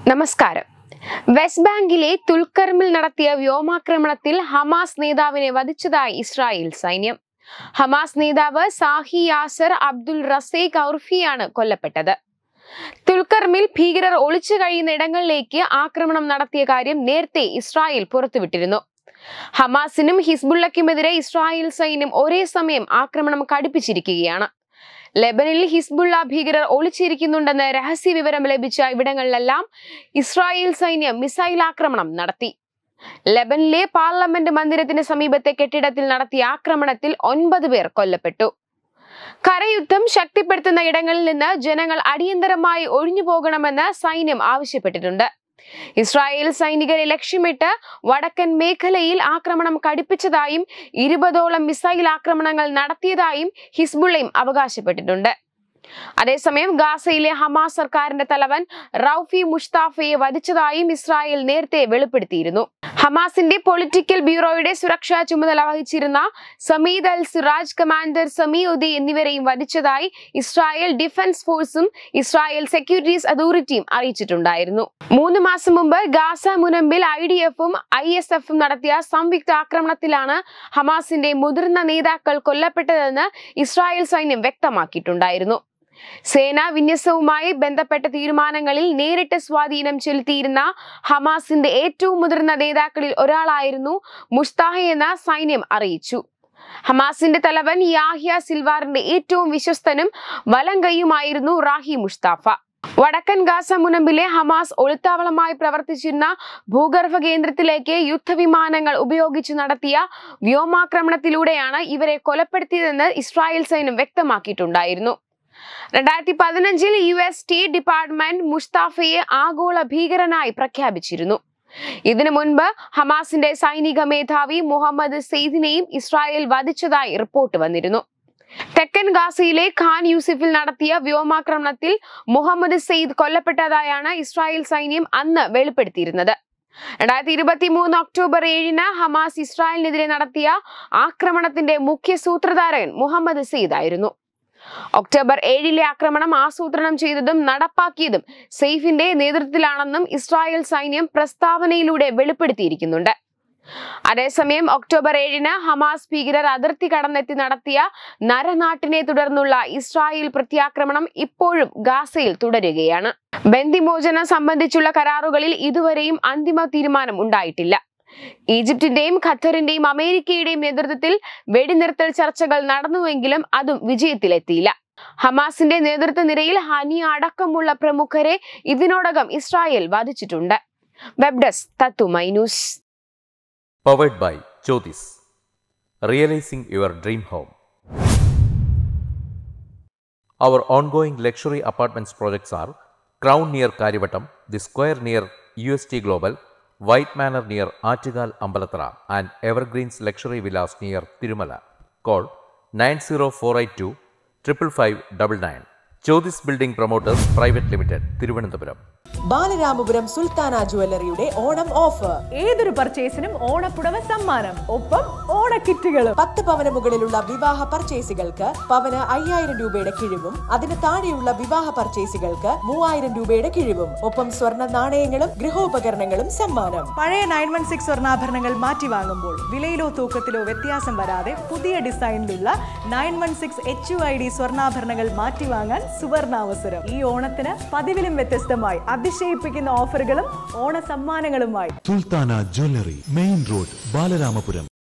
നമസ്കാരം. വെസ്റ്റ് ബാങ്കിലെ തുൽക്കർമിൽ നടത്തിയ വ്യോമാക്രമണത്തിൽ ഹമാസ് നേതാവിനെ വധിച്ചതായി ഇസ്രായേൽ സൈന്യം. ഹമാസ് നേതാവ് സാഹി യാസർ അബ്ദുൽ റസേഖ് ഔർഫിയാണ് കൊല്ലപ്പെട്ടത്. തുൽക്കർമിൽ ഭീകരർ ഒളിച്ചു കഴിയുന്ന ഇടങ്ങളിലേക്ക് ആക്രമണം നടത്തിയ കാര്യം നേരത്തെ ഇസ്രായേൽ പുറത്തുവിട്ടിരുന്നു. ഹമാസിനും ഹിസ്ബുള്ളയ്ക്കുമെതിരെ ഇസ്രായേൽ സൈന്യം ഒരേ സമയം ആക്രമണം കടുപ്പിച്ചിരിക്കുകയാണ്. ലെബനിൽ ഹിസ്ബുള്ള ഭീകരർ ഒളിച്ചിരിക്കുന്നുണ്ടെന്ന് രഹസ്യ വിവരം ലഭിച്ച ഇവിടങ്ങളിലെല്ലാം ഇസ്രായേൽ സൈന്യം മിസൈൽ ആക്രമണം നടത്തി. ലെബനിലെ പാർലമെന്റ് മന്ദിരത്തിന് സമീപത്തെ കെട്ടിടത്തിൽ നടത്തിയ ആക്രമണത്തിൽ 9 പേർ കൊല്ലപ്പെട്ടു. കരയുദ്ധം ശക്തിപ്പെടുത്തുന്ന ഇടങ്ങളിൽ നിന്ന് ജനങ്ങൾ അടിയന്തരമായി ഒഴിഞ്ഞു പോകണമെന്ന് സൈന്യം ആവശ്യപ്പെട്ടിട്ടുണ്ട്. ഇസ്രായേൽ സൈനികരെ ലക്ഷ്യമിട്ട് വടക്കൻ മേഖലയിൽ ആക്രമണം കടുപ്പിച്ചതായും 20ഓളം മിസൈൽ ആക്രമണങ്ങൾ നടത്തിയതായും ഹിസ്ബുള്ളയും അവകാശപ്പെട്ടിട്ടുണ്ട്. അതേസമയം ഗാസയിലെ ഹമാസ് സർക്കാരിന്റെ തലവൻ റൌഫി മുഷ്താഫയെ വധിച്ചതായും ഇസ്രായേൽ നേരത്തെ വെളിപ്പെടുത്തിയിരുന്നു. ഹമാസിന്റെ പൊളിറ്റിക്കൽ ബ്യൂറോയുടെ സുരക്ഷാ ചുമതല വഹിച്ചിരുന്ന സമീദ് അൽ സിറാജ്, കമാൻഡർ സമീഉദ്ദി എന്നിവരെയും വധിച്ചതായി ഇസ്രായേൽ ഡിഫൻസ് ഫോഴ്സും ഇസ്രായേൽ സെക്യൂരിറ്റീസ് അതോറിറ്റിയും അറിയിച്ചിട്ടുണ്ടായിരുന്നു. 3 മാസം മുമ്പ് ഗാസ മുനമ്പിൽ IDF-ഉം ISF-ഉം നടത്തിയ സംയുക്ത ആക്രമണത്തിലാണ് ഹമാസിന്റെ മുതിർന്ന നേതാക്കൾ കൊല്ലപ്പെട്ടതെന്ന് ഇസ്രായേൽ സൈന്യം വ്യക്തമാക്കിയിട്ടുണ്ടായിരുന്നു. സേനാ വിന്യാസവുമായി ബന്ധപ്പെട്ട തീരുമാനങ്ങളിൽ നേരിട്ട് സ്വാധീനം ചെലുത്തിയിരുന്ന ഹമാസിന്റെ ഏറ്റവും മുതിർന്ന നേതാക്കളിൽ ഒരാളായിരുന്നു മുഷ്താഹയെന്ന് സൈന്യം അറിയിച്ചു. ഹമാസിന്റെ തലവൻ യാഹ്യ സിൽവാറിന്റെ ഏറ്റവും വിശ്വസ്തനും വലങ്കൈയുമായിരുന്നു റാഹി മുസ്താഫ. വടക്കൻ ഗാസ മുനമ്പിലെ ഹമാസ് ഒളിത്താവളമായി പ്രവർത്തിച്ചിരുന്ന ഭൂഗർഭ കേന്ദ്രത്തിലേക്ക് യുദ്ധവിമാനങ്ങൾ ഉപയോഗിച്ച് നടത്തിയ വ്യോമാക്രമണത്തിലൂടെയാണ് ഇവരെ കൊലപ്പെടുത്തിയതെന്ന് ഇസ്രായേൽ സൈന്യം വ്യക്തമാക്കിയിട്ടുണ്ടായിരുന്നു. 2015-ൽ US സ്റ്റേറ്റ് ഡിപ്പാർട്ട്മെന്റ് മുസ്താഫയെ ആഗോള ഭീകരനായി പ്രഖ്യാപിച്ചിരുന്നു. ഇതിനു മുൻപ് ഹമാസിന്റെ സൈനിക മേധാവി മുഹമ്മദ് സെയ്ദിനെയും ഇസ്രായേൽ വധിച്ചതായി റിപ്പോർട്ട് വന്നിരുന്നു. തെക്കൻ ഗാസയിലെ ഖാൻ യൂസിഫിൽ നടത്തിയ വ്യോമാക്രമണത്തിൽ മുഹമ്മദ് സെയ്ദ് കൊല്ലപ്പെട്ടതായാണ് ഇസ്രായേൽ സൈന്യം അന്ന് വെളിപ്പെടുത്തിയിരുന്നത്. 2023 ഒക്ടോബർ 7-ന് ഹമാസ് ഇസ്രായേലിനെതിരെ നടത്തിയ ആക്രമണത്തിന്റെ മുഖ്യ സൂത്രധാരകൻ മുഹമ്മദ് സെയ്ദ് ആയിരുന്നു. ഒക്ടോബർ 7-ലെ ആക്രമണം ആസൂത്രണം ചെയ്തതും നടപ്പാക്കിയതും സെയ്ഫിന്റെ നേതൃത്വത്തിലാണെന്നും ഇസ്രായേൽ സൈന്യം പ്രസ്താവനയിലൂടെ വെളിപ്പെടുത്തിയിരിക്കുന്നുണ്ട്. അതേസമയം ഒക്ടോബർ 7-ന് ഹമാസ് ഭീകരർ അതിർത്തി കടന്നെത്തി നടത്തിയ നരനാട്ടിനെ തുടർന്നുള്ള ഇസ്രായേൽ പ്രത്യാക്രമണം ഇപ്പോഴും ഗാസയിൽ തുടരുകയാണ്. ബന്ദിമോചനം സംബന്ധിച്ചുള്ള കരാറുകളിൽ ഇതുവരെയും അന്തിമ തീരുമാനം ഉണ്ടായിട്ടില്ല. ഈജിപ്തിന്റെയും ഖത്തറിന്റെയും അമേരിക്കയുടെയും നേതൃത്വത്തിൽ വെടിനിർത്തൽ ചർച്ചകൾ നടന്നുവെങ്കിലും അതും വിജയത്തിലെത്തിയില്ല. ഹമാസിന്റെ നേതൃത്വ നിരയിൽ ഹനിയ അടക്കമുള്ള പ്രമുഖരെ ഇതിനോടകം ഇസ്രായേൽ വധിച്ചിട്ടുണ്ട്. വെബ് ഡെസ്ക് തത്തുമൈ news. Powered by Jyotis. Realizing your dream home. Our ongoing luxury apartments projects are Crown near Karivattam, The Square near UST Global, White Manor near Aattugal Ambalathara, and Evergreens Luxury Villas near Tirumala. Call 90482 55599. Jyotis Building Promoters Private Limited, Thiruvananthapuram. Balaramapuram Sultana ജ്വല്ലറിയുടെ Onam offer. ഏതൊരു പർച്ചേസിനും ഓണപ്പുടവ സമ്മാനം, ഒപ്പം ഓണക്കിറ്റുകളും. 10 പവന് മുകളിലുള്ള വിവാഹ പർച്ചേസുകൾക്ക് പവന് 5000 രൂപയുടെ കിഴിവും, അതിന് താഴെയുള്ള വിവാഹ പർച്ചേസുകൾക്ക് 3000 രൂപയുടെ കിഴിവും, ഒപ്പം സ്വർണ്ണ നാണയങ്ങളും ഗൃഹോപകരണങ്ങളും സമ്മാനം. പഴയ 916 സ്വർണ്ണാഭരണങ്ങൾ മാറ്റി വാങ്ങുമ്പോൾ വിലയിലോ തൂക്കത്തിലോ വ്യത്യാസം വരാതെ പുതിയ ഡിസൈനിലുള്ള 916 HUID സ്വർണ്ണാഭരണങ്ങൾ മാറ്റി വാങ്ങാൻ സുവർണാവസരം. ഈ ഓണത്തിന് പതിവിലും വ്യത്യസ്തമായി അതിശയിപ്പിക്കുന്ന ഓഫറുകളും ഓണ സമ്മാനങ്ങളുമായി Sultana jewellery, main road, Balaramapuram.